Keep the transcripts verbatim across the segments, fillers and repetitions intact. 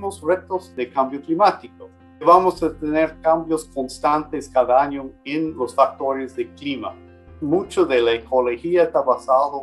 tenemos retos de cambio climático. Vamos a tener cambios constantes cada año en los factores de clima. Mucho de la ecología está basado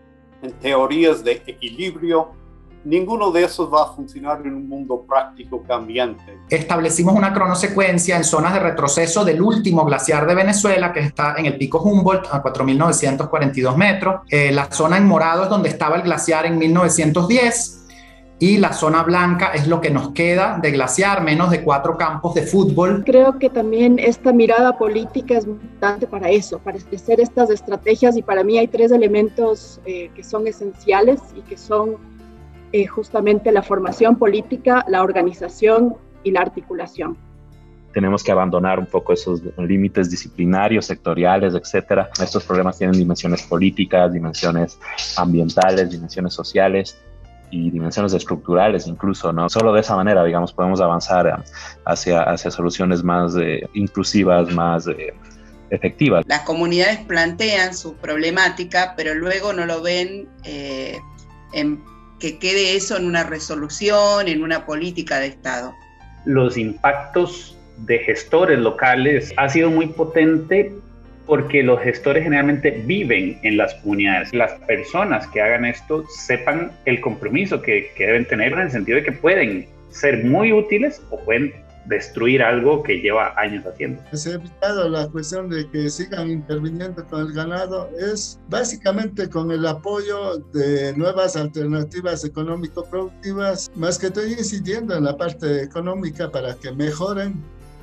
en teorías de equilibrio. Ninguno de esos va a funcionar en un mundo práctico cambiante. Establecimos una cronosecuencia en zonas de retroceso del último glaciar de Venezuela, que está en el pico Humboldt a cuatro mil novecientos cuarenta y dos metros. Eh, la zona en morado es donde estaba el glaciar en mil novecientos diez y la zona blanca es lo que nos queda de glaciar, menos de cuatro campos de fútbol. Creo que también esta mirada política es importante para eso, para establecer estas estrategias, y para mí hay tres elementos eh, que son esenciales y que son eh, justamente la formación política, la organización y la articulación. Tenemos que abandonar un poco esos límites disciplinarios, sectoriales, etcétera. Estos problemas tienen dimensiones políticas, dimensiones ambientales, dimensiones sociales y dimensiones estructurales incluso, ¿no? Solo de esa manera, digamos, podemos avanzar hacia, hacia soluciones más eh, inclusivas, más eh, efectivas. Las comunidades plantean su problemática, pero luego no lo ven eh, en que quede eso en una resolución, en una política de Estado. Los impactos de gestores locales ha sido muy potente porque los gestores generalmente viven en las comunidades. Las personas que hagan esto sepan el compromiso que, que deben tener, en el sentido de que pueden ser muy útiles o pueden destruir algo que lleva años haciendo. Se ha evitado la cuestión de que sigan interviniendo con el ganado, es básicamente con el apoyo de nuevas alternativas económico-productivas, más que estoy incidiendo en la parte económica para que mejoren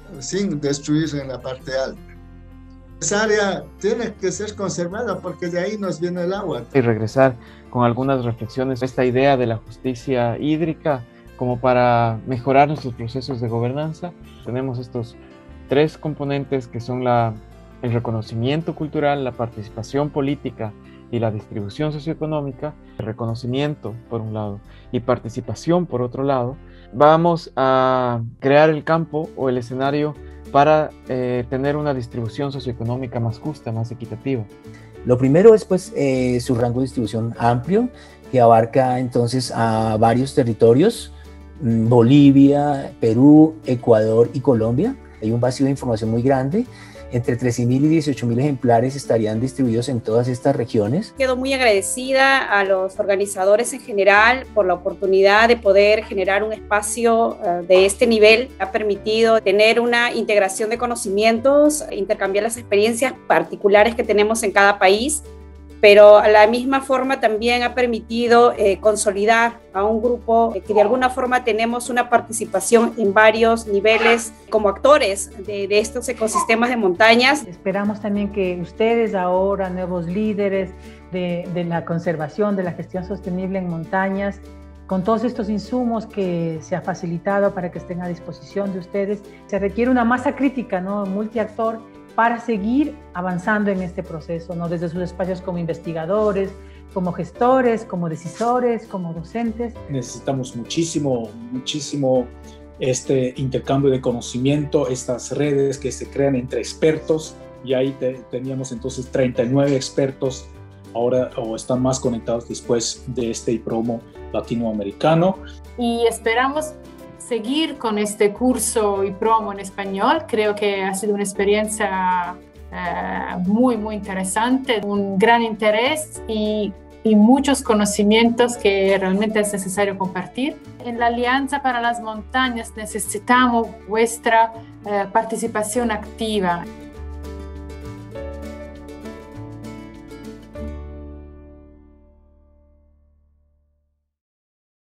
sin destruir en la parte alta. Esa área tiene que ser conservada porque de ahí nos viene el agua. Y regresar con algunas reflexiones a esta idea de la justicia hídrica como para mejorar nuestros procesos de gobernanza. Tenemos estos tres componentes que son la, el reconocimiento cultural, la participación política y la distribución socioeconómica. El reconocimiento por un lado y participación por otro lado. Vamos a crear el campo o el escenario para eh, tener una distribución socioeconómica más justa, más equitativa. Lo primero es pues eh, su rango de distribución amplio, que abarca entonces a varios territorios, Bolivia, Perú, Ecuador y Colombia. Hay un vacío de información muy grande. Entre trece mil y dieciocho mil ejemplares estarían distribuidos en todas estas regiones. Quedo muy agradecida a los organizadores en general por la oportunidad de poder generar un espacio uh, de este nivel. Ha permitido tener una integración de conocimientos, intercambiar las experiencias particulares que tenemos en cada país, pero a la misma forma también ha permitido eh, consolidar a un grupo que de alguna forma tenemos una participación en varios niveles como actores de, de estos ecosistemas de montañas. Esperamos también que ustedes ahora, nuevos líderes de, de la conservación, de la gestión sostenible en montañas, con todos estos insumos que se ha facilitado para que estén a disposición de ustedes, se requiere una masa crítica, ¿no? Multiactor, para seguir avanzando en este proceso, ¿no? Desde sus espacios como investigadores, como gestores, como decisores, como docentes. Necesitamos muchísimo, muchísimo este intercambio de conocimiento, estas redes que se crean entre expertos, y ahí te, teníamos entonces treinta y nueve expertos, ahora o están más conectados después de este IPROMO latinoamericano. Y esperamos seguir con este curso IPROMO en español. Creo que ha sido una experiencia eh, muy, muy interesante, un gran interés y, y muchos conocimientos que realmente es necesario compartir. En la Alianza para las Montañas necesitamos vuestra eh, participación activa.